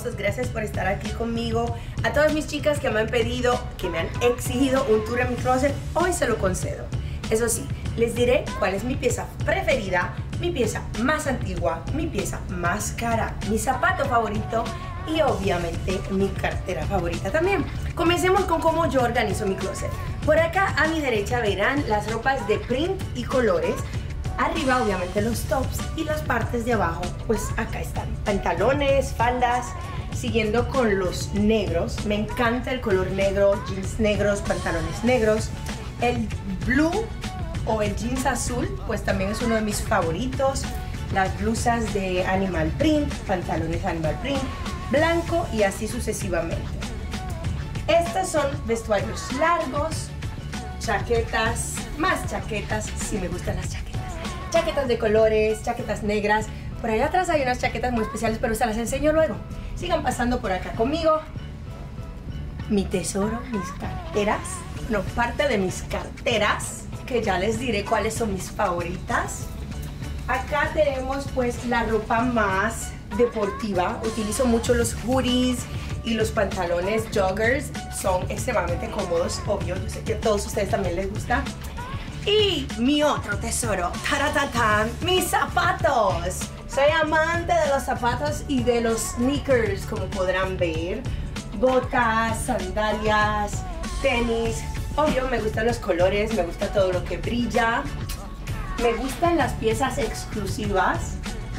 hermosos, gracias por estar aquí conmigo. A todas mis chicas que me han pedido, que me han exigido un tour en mi closet, hoy se lo concedo. Eso sí, les diré cuál es mi pieza preferida, mi pieza más antigua, mi pieza más cara, mi zapato favorito y obviamente mi cartera favorita también. Comencemos con cómo yo organizo mi closet. Por acá a mi derecha verán las ropas de print y colores. Arriba obviamente los tops y las partes de abajo pues acá están pantalones, faldas, siguiendo con los negros. Me encanta el color negro, jeans negros, pantalones negros. El blue o el jeans azul pues también es uno de mis favoritos. Las blusas de animal print, pantalones animal print, blanco y así sucesivamente. Estos son vestuarios largos, chaquetas, más chaquetas, si me gustan las chaquetas. Chaquetas de colores, chaquetas negras. Por allá atrás hay unas chaquetas muy especiales, pero se las enseño luego. Sigan pasando por acá conmigo. Mi tesoro, mis carteras. No, parte de mis carteras, que ya les diré cuáles son mis favoritas. Acá tenemos pues la ropa más deportiva. Utilizo mucho los hoodies y los pantalones joggers. Son extremadamente cómodos, obvio. Yo sé que a todos ustedes también les gusta. Y mi otro tesoro, taratatán, mis zapatos. Soy amante de los zapatos y de los sneakers, como podrán ver. Botas, sandalias, tenis. Obvio, me gustan los colores, me gusta todo lo que brilla. Me gustan las piezas exclusivas.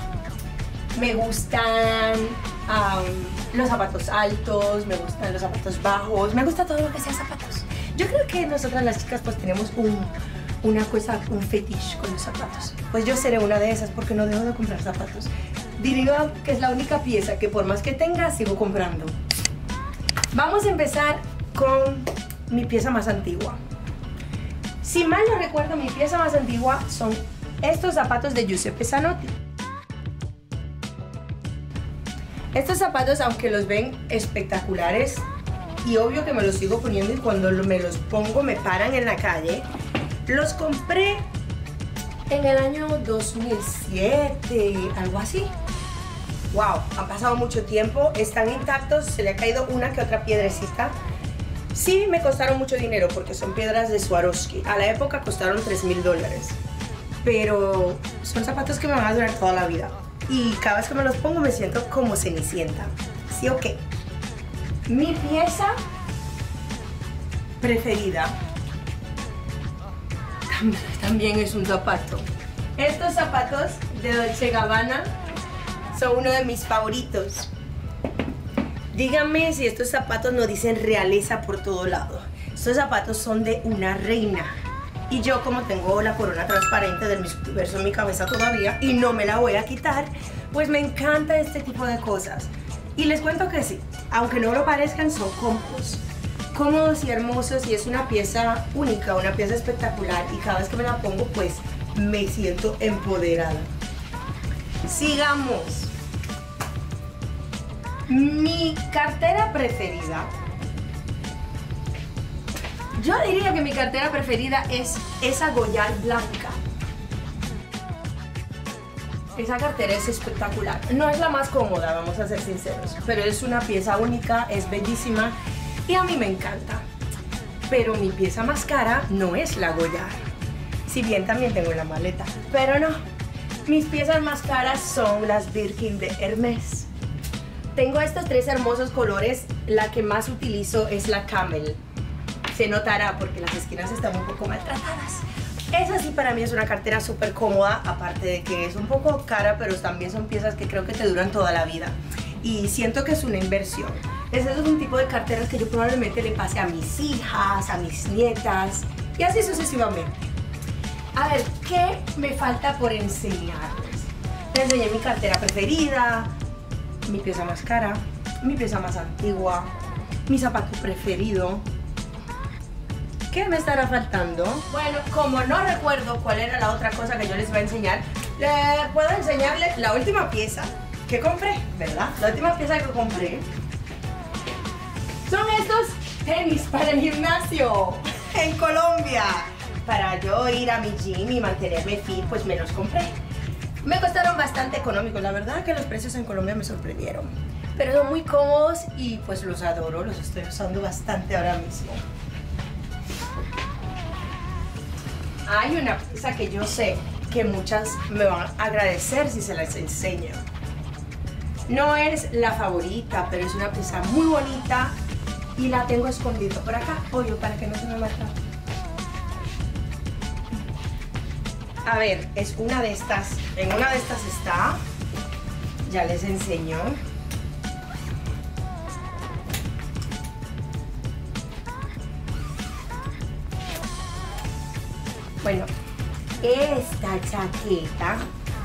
Me gustan los zapatos altos, me gustan los zapatos bajos. Me gusta todo lo que sea zapatos. Yo creo que nosotras las chicas pues tenemos una cosa, un fetiche con los zapatos. Pues yo seré una de esas porque no dejo de comprar zapatos. Diría que es la única pieza que por más que tenga, sigo comprando. Vamos a empezar con mi pieza más antigua. Si mal no recuerdo, mi pieza más antigua son estos zapatos de Giuseppe Zanotti. Estos zapatos, aunque los ven espectaculares, y obvio que me los sigo poniendo y cuando me los pongo me paran en la calle. Los compré en el año 2007, algo así. Wow, ha pasado mucho tiempo, están intactos, se le ha caído una que otra piedrecita. Sí, me costaron mucho dinero porque son piedras de Swarovski. A la época costaron $3,000. Pero son zapatos que me van a durar toda la vida. Y cada vez que me los pongo me siento como Cenicienta. ¿Sí o qué? Mi pieza preferida también es un zapato. Estos zapatos de Dolce & Gabbana son uno de mis favoritos. Díganme si estos zapatos no dicen realeza por todo lado. Estos zapatos son de una reina. Y yo, como tengo la corona transparente del Miss Universo en mi cabeza todavía y no me la voy a quitar, pues me encanta este tipo de cosas. Y les cuento que sí, aunque no lo parezcan, son cómodos. Cómodos y hermosos, y es una pieza única, una pieza espectacular, y cada vez que me la pongo pues me siento empoderada. Sigamos. Mi cartera preferida, yo diría que mi cartera preferida es esa Goyard blanca. Esa cartera es espectacular. No es la más cómoda, vamos a ser sinceros, pero es una pieza única, es bellísima y a mí me encanta. Pero mi pieza más cara no es la Goyard, si bien también tengo la maleta, pero no. Mis piezas más caras son las Birkin de Hermès. Tengo estos tres hermosos colores. La que más utilizo es la Camel. Se notará porque las esquinas están un poco maltratadas. Esa sí para mí es una cartera súper cómoda, aparte de que es un poco cara, pero también son piezas que creo que te duran toda la vida. Y siento que es una inversión. Ese es un tipo de carteras que yo probablemente le pase a mis hijas, a mis nietas y así sucesivamente. A ver, ¿qué me falta por enseñarles? Les enseñé mi cartera preferida, mi pieza más cara, mi pieza más antigua, mi zapato preferido. ¿Qué me estará faltando? Bueno, como no recuerdo cuál era la otra cosa que yo les iba a enseñar, puedo enseñarles la última pieza que compré, ¿verdad? La última pieza que compré son estos tenis para el gimnasio en Colombia. Para yo ir a mi gym y mantenerme fit, pues me los compré. Me costaron bastante económicos, la verdad que los precios en Colombia me sorprendieron. pero son muy cómodos y pues los adoro, los estoy usando bastante ahora mismo. Hay una pieza que yo sé que muchas me van a agradecer si se las enseño. No es la favorita, pero es una pieza muy bonita y la tengo escondida por acá, obvio, para que no se me mata. A ver, es una de estas, en una de estas está, ya les enseño. Bueno, esta chaqueta,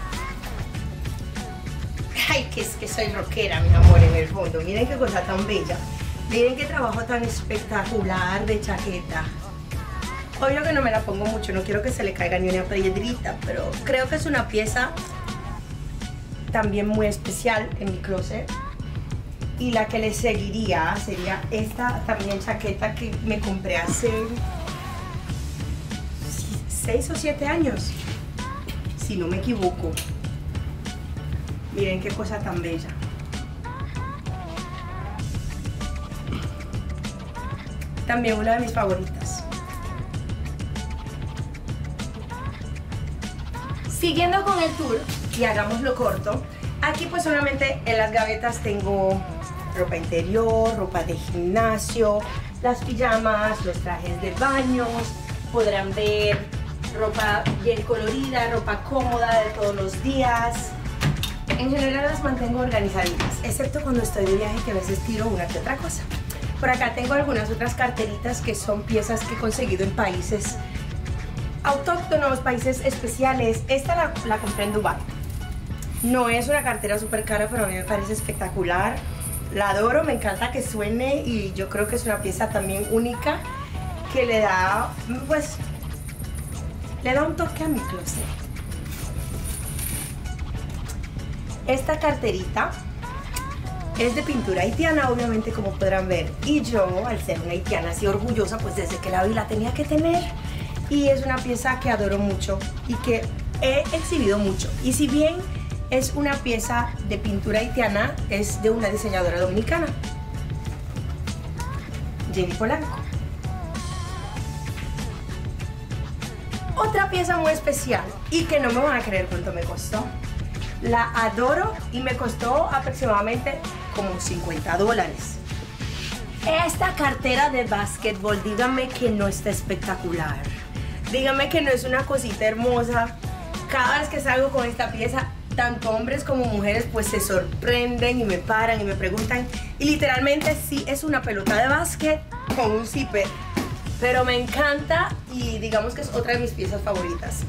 ay, que es que soy rockera, mi amor, en el fondo. Miren qué cosa tan bella, miren qué trabajo tan espectacular de chaqueta. Obvio que no me la pongo mucho, no quiero que se le caiga ni una piedrita, pero creo que es una pieza también muy especial en mi closet. Y la que le seguiría sería esta también chaqueta que me compré hace 6 o 7 años, si no me equivoco. Miren qué cosa tan bella. También una de mis favoritas. Siguiendo con el tour, y hagámoslo corto, aquí pues solamente en las gavetas tengo ropa interior, ropa de gimnasio, las pijamas, los trajes de baños, podrán ver ropa bien colorida, ropa cómoda de todos los días. En general las mantengo organizaditas, excepto cuando estoy de viaje, que a veces tiro una que otra cosa. Por acá tengo algunas otras carteritas que son piezas que he conseguido en países autóctonos, países especiales. Esta la compré en Dubái. No es una cartera súper cara, pero a mí me parece espectacular. La adoro, me encanta que suene y yo creo que es una pieza también única que le da, pues, le da un toque a mi closet. Esta carterita es de pintura haitiana, obviamente, como podrán ver. Y yo, al ser una haitiana así orgullosa, pues desde que la vi la tenía que tener. Y es una pieza que adoro mucho y que he exhibido mucho. Y si bien es una pieza de pintura haitiana, es de una diseñadora dominicana, Jenny Polanco. Otra pieza muy especial y que no me van a creer cuánto me costó. La adoro y me costó aproximadamente como $50. Esta cartera de básquetbol, díganme que no está espectacular. Díganme que no es una cosita hermosa. Cada vez que salgo con esta pieza, tanto hombres como mujeres pues se sorprenden y me paran y me preguntan. Y literalmente sí es una pelota de básquet con un zipper. Pero me encanta y digamos que es otra de mis piezas favoritas.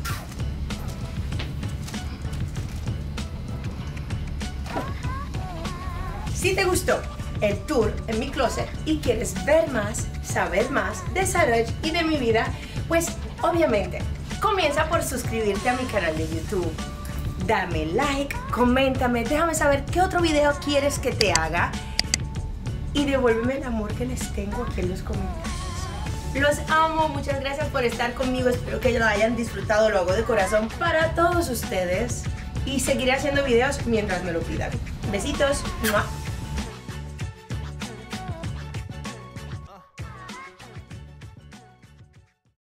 Si te gustó el tour en mi closet y quieres ver más, saber más de Saroch y de mi vida, pues obviamente comienza por suscribirte a mi canal de YouTube. Dame like, coméntame, déjame saber qué otro video quieres que te haga y devuélveme el amor que les tengo aquí en los comentarios. Los amo, muchas gracias por estar conmigo, espero que lo hayan disfrutado, lo hago de corazón para todos ustedes y seguiré haciendo videos mientras me lo pidan. Besitos. ¡Mua!